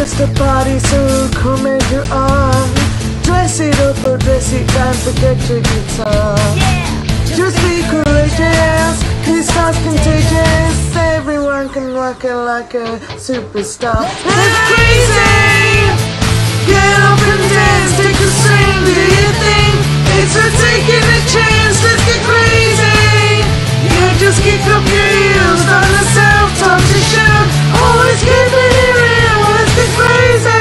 just a party, so come as you are. Dress it up or dress it down, forget your guitar. Just be courageous, this stuff's contagious. Everyone can rock it like a superstar. It's crazy! Get up and dance, take a swing, do your thing. It's a taking a chance, let's get crazy. Yeah, just kick up your heels, find yourself, time to shout. Always keep it real, let's get crazy.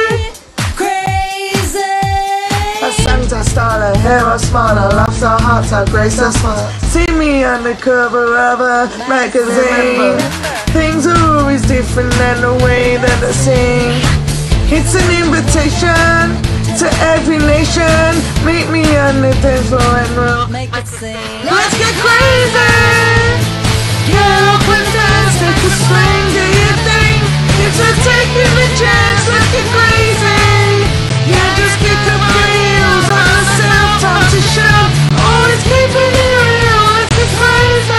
Her songs are style, her hair are smart, her laughs are hot, her grace are smart. See me on the cover of a magazine. Things are always different than the way that I sing. It's an invitation to every nation. Meet me on the dance floor and we'll make it sing. Let's get crazy. Get up and dance, take a swing, do your thing. It's a taking a chance, let's get crazy. Yeah, just kick up your heels on yourself, time to shout. Always keeping it real, let's get crazy.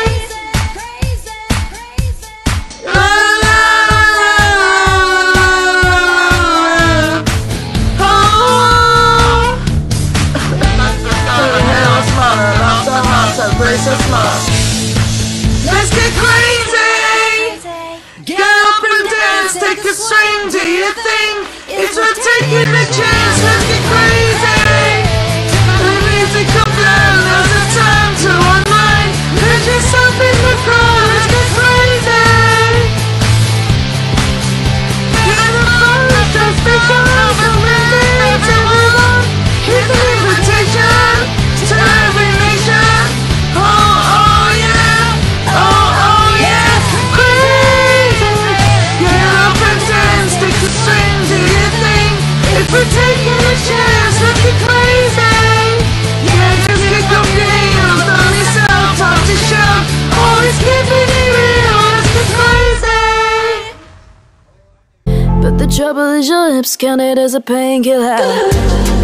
Let's get crazy. Get up and dance, take a swing, do your thing. It's worth taking a chance, let's get crazy. The music comes loud, now's the time to unwind. Put yourself in the crowd, let's get crazy. Get the fun, just because the minutes and move on. Keep an invitation to every nation. Oh yeah, oh yeah, crazy. Get up and dance, take a swing, do your thing. If we're taking a chance, let's get crazy. Yeah, just kick up your heels, on yourself, time to shout. Always keeping it real, let's get crazy. But the trouble is your hips counted as a painkiller.